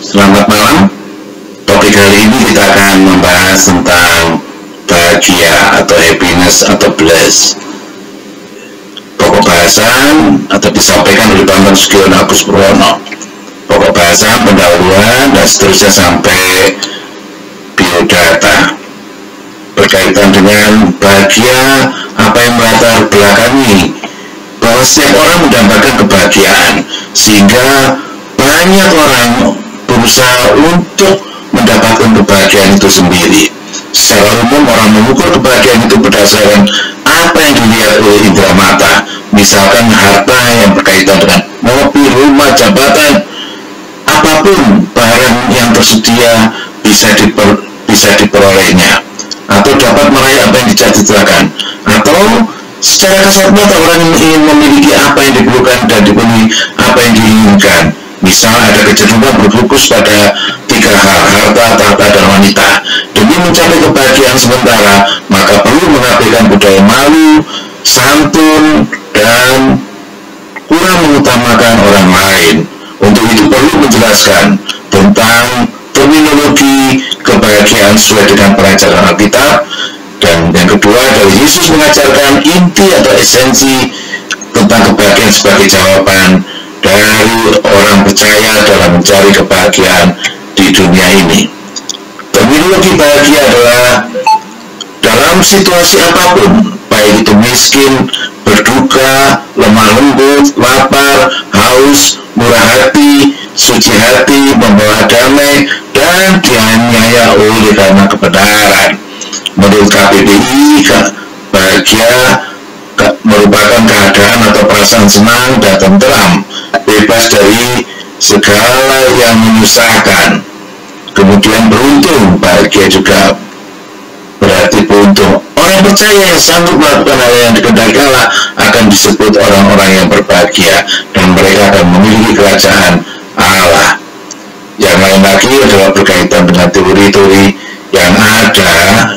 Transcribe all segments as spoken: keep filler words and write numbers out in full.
Selamat malam. Topik kali ini kita akan membahas tentang bahagia atau happiness atau bliss. Pokok bahasan atau disampaikan oleh Bambang Sugiono Agus Purwono. Pokok bahasan, pendahuluan, dan seterusnya sampai biodata berkaitan dengan bahagia, apa yang melatar belakangi bahwa setiap orang mendapatkan kebahagiaan, sehingga banyak orang berusaha untuk mendapatkan kebahagiaan itu sendiri. Secara umum orang mengukur kebahagiaan itu berdasarkan apa yang dilihat oleh indera mata, misalkan harta yang berkaitan dengan mobil, rumah, jabatan, apapun barang yang tersedia bisa diper, bisa diperolehnya, atau dapat meraih apa yang dicita-citakan, atau secara kasat mata orang ingin memiliki apa yang diperlukan dan dipenuhi apa yang diinginkan. Misal ada kecenderungan berfokus pada tiga hal: harta, tahta, dan wanita. Demi mencapai kebahagiaan sementara, maka perlu mengabaikan budaya malu, santun, dan kurang mengutamakan orang lain. Untuk itu perlu menjelaskan tentang terminologi kebahagiaan sesuai dengan pelajaran Alkitab. Dan yang kedua, dari Yesus mengajarkan inti atau esensi tentang kebahagiaan sebagai jawaban dari orang percaya dalam mencari kebahagiaan di dunia ini. Terminologi bahagia adalah dalam situasi apapun, baik itu miskin, berduka, lemah lembut, lapar, haus, murah hati, suci hati, membawa damai, dan dianiaya oleh karena kebenaran. Menurut K B B I, bahagia merupakan keadaan atau perasaan senang dan tentram, bebas dari segala yang menyusahkan. Kemudian beruntung, bahagia juga berarti beruntung. Orang percaya yang sanggup melakukan hal yang dikehendaki Allah akan disebut orang-orang yang berbahagia, dan mereka akan memiliki kerajaan Allah. Yang lain lagi adalah berkaitan dengan teori-teori yang ada.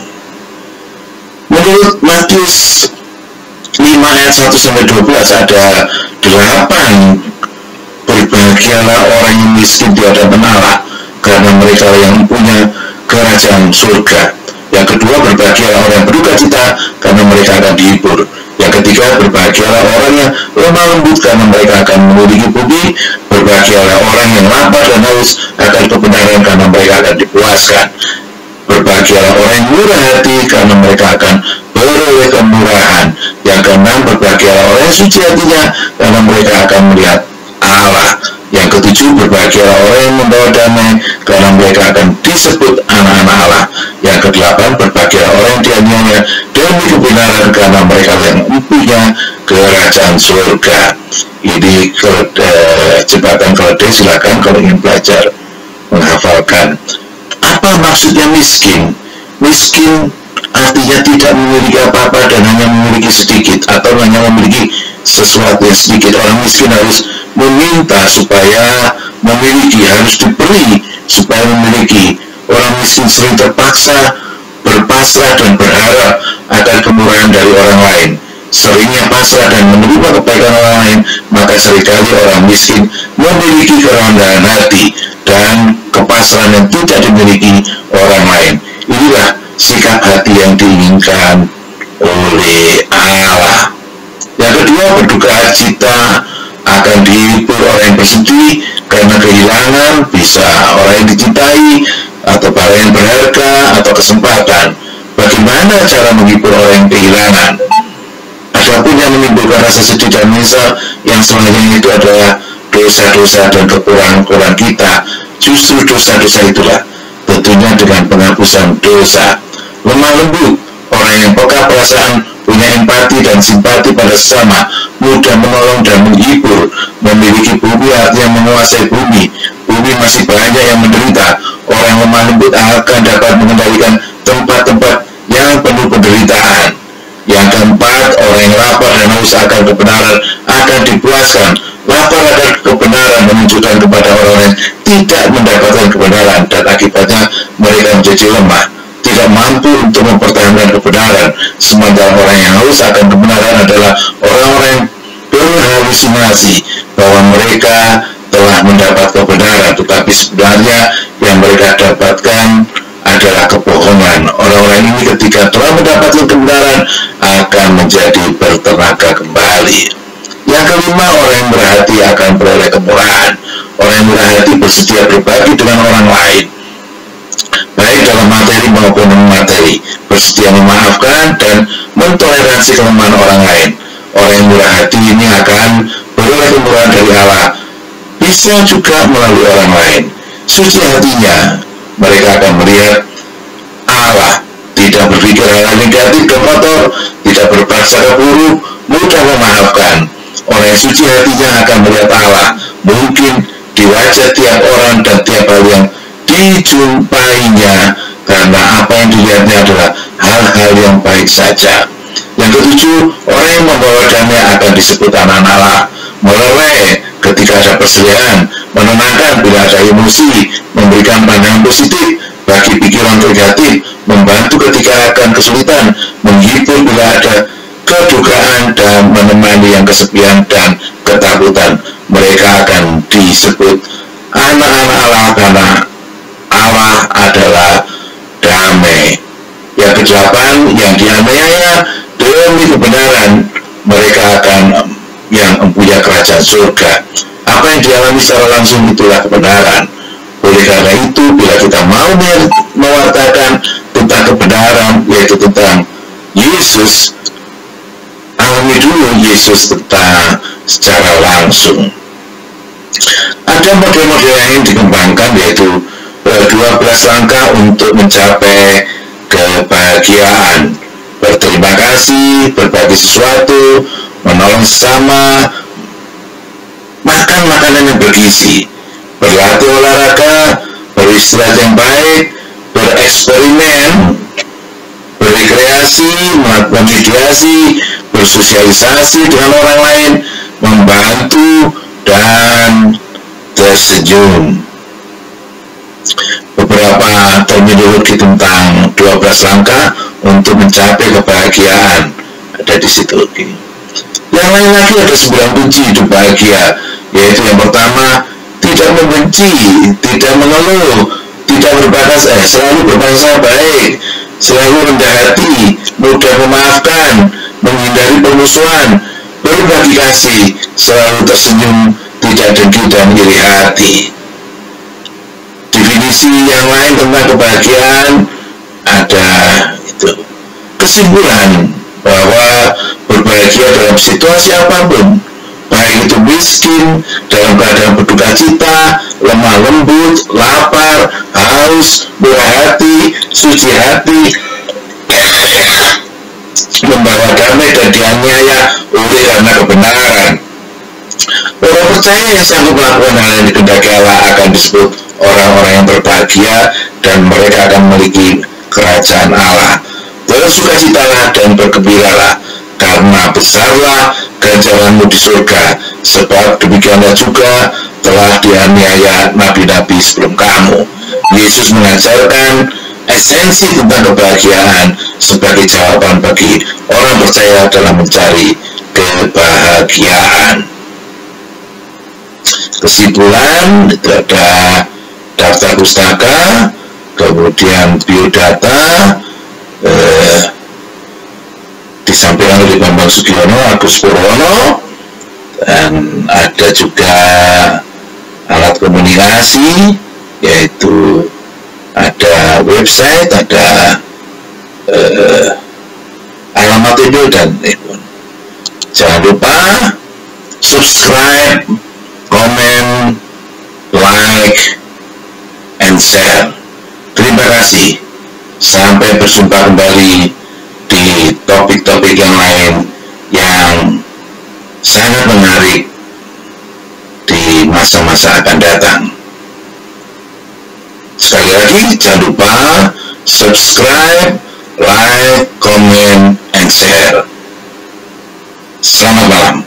Menurut Matius lima ayat satu sampai dua belas ada delapan: berbahagialah orang yang miskin di hadapan Allah, karena mereka yang punya kerajaan surga. Yang kedua, berbahagialah orang yang berduka cita, karena mereka akan dihibur. Yang ketiga, berbahagialah orang yang lemah lembut, karena mereka akan memiliki bumi. Berbahagialah orang yang lapar dan haus akan kebenaran, karena mereka akan dipuaskan. Berbahagialah orang yang murah hati, karena mereka akan beroleh kemurahan. Yang keenam, berbahagialah orang yang suci hatinya, karena mereka akan melihat Allah. Yang ketujuh, berbahagialah orang yang membawa damai, karena mereka akan disebut anak-anak Allah. Yang kedelapan, berbahagialah orang yang dianiaya demi kebenaran, karena mereka yang mempunyai kerajaan surga. Ini eh, jembatan keledai, silakan kalau ingin belajar menghafalkan. Apa maksudnya miskin? Miskin artinya tidak memiliki apa-apa dan hanya memiliki sedikit, atau hanya memiliki sesuatu yang sedikit. Orang miskin harus meminta supaya memiliki, harus diberi supaya memiliki. Orang miskin sering terpaksa berpasrah dan berharap akan kemurahan dari orang lain. Seringnya pasrah dan menerima kebaikan orang lain, maka seringkali orang miskin memiliki kerendahan hati dan kepasrahan yang tidak dimiliki orang lain. Inilah sikap hati yang diinginkan oleh Allah. Yang kedua, berduka cita akan dihibur orang yang bersedih karena kehilangan, bisa orang yang dicintai, atau barang yang berharga, atau kesempatan. Bagaimana cara menghibur orang yang kehilangan? Adapun yang menimbulkan rasa sedih dan menyesal yang selanjutnya itu adalah dosa-dosa dan kekurangan-kekurangan kita. Justru dosa-dosa itulah tentunya dengan penghapusan dosa. Lemah lembut, orang yang peka perasaan, punya empati dan simpati pada sesama, mudah menolong dan menghibur, memiliki bumi artinya menguasai bumi. Bumi masih banyak yang menderita. Orang lemah lembut akan dapat mengendalikan tempat-tempat yang penuh penderitaan. Yang keempat, orang yang lapar dan haus akan kebenaran akan dipuaskan. Lapar akan kebenaran menunjukkan kepada orang yang tidak mendapatkan kebenaran, dan akibatnya mereka menjadi lemah, tidak mampu untuk mempertahankan kebenaran. Sementara orang yang haus akan kebenaran adalah orang-orang yang berhalusinasi bahwa mereka telah telah mendapat kebenaran, tetapi sebenarnya yang mereka dapatkan adalah kebohongan. Orang-orang ini ketika telah mendapatkan kebenaran akan menjadi bertenaga kembali. Yang kelima, orang yang murah hati akan beroleh kemurahan. Orang yang murah hati bersedia berbagi dengan orang lain, baik dalam materi maupun non materi, bersedia memaafkan dan mentoleransi kelemahan orang lain. Orang yang murah hati ini akan beroleh kemurahan dari Allah, bisa juga melalui orang lain. Suci hatinya, mereka akan melihat Allah, tidak berpikir hal negatif dan kotor, tidak berprasangka buruk, mudah memaafkan. Orang yang suci hatinya akan melihat Allah, mungkin di wajah tiap orang dan tiap hal yang dijumpainya, karena apa yang dilihatnya adalah hal-hal yang baik saja. Yang ketujuh, orang yang membawa damai akan disebut anak Allah. Meleleh ketika ada persediaan, menenangkan bila ada emosi, memberikan pandangan positif bagi pikiran negatif, membantu ketika akan kesulitan, menghibur bila ada kedukaan, dan menemani yang kesepian dan ketakutan. Mereka akan disebut anak-anak Allah karena Allah adalah damai. Yang kedelapan, yang dianiaya demi kebenaran, mereka akan yang mempunyai kerajaan surga. Apa yang dialami secara langsung itulah kebenaran. Oleh karena itu, bila kita mau mewartakan tentang kebenaran, yaitu tentang Yesus, alami dulu Yesus tentang secara langsung. Ada model-model lain dikembangkan, yaitu dua belas langkah untuk mencapai kebahagiaan. Berterima kasih, berbagi sesuatu, menolong sesama, makan makanan yang bergizi, berlatih olahraga, beristirahat yang baik, bereksperimen, berrekreasi, melakukan mediasi, bersosialisasi dengan orang lain, membantu, dan tersenyum. Beberapa terminologi tentang dua belas langkah untuk mencapai kebahagiaan ada di situ. Yang lain lagi ada sembilan kunci hidup bahagia, yaitu yang pertama, tidak membenci, tidak mengeluh, tidak berbatas, eh, selalu berbahasa baik, selalu rendah hati, mudah memaafkan, menghindari permusuhan, berbagi kasih, selalu tersenyum, tidak dengki dan iri hati. Definisi yang lain tentang kebahagiaan ada itu. Kesimpulan bahwa berbahagia dalam situasi apapun, baik itu miskin, dalam keadaan berduka cita, lemah lembut, lapar, haus, murah hati, suci hati, membawa damai dan dianiaya oleh karena kebenaran. Orang percaya yang sanggup melakukan hal yang dikehendaki Allah akan disebut orang-orang yang berbahagia, dan mereka akan memiliki kerajaan Allah. Bersukacitalah dan bergembiralah, karena besarlah ganjaranmu di surga, sebab demikianlah juga telah dianiaya nabi-nabi sebelum kamu. Yesus mengajarkan esensi tentang kebahagiaan sebagai jawaban bagi orang percaya dalam mencari kebahagiaan. Kesimpulan, itu ada daftar pustaka, kemudian biodata, eh, disampaikan oleh Bambang Sugiono, Agus Purwono, dan ada juga alat komunikasi, yaitu ada website, ada eh, alamat email dan telepon. Jangan lupa subscribe, komen, like, and share. Terima kasih. Sampai berjumpa kembali di topik-topik yang lain yang sangat menarik di masa-masa akan datang. Sekali lagi, jangan lupa subscribe, like, comment, and share. Selamat malam.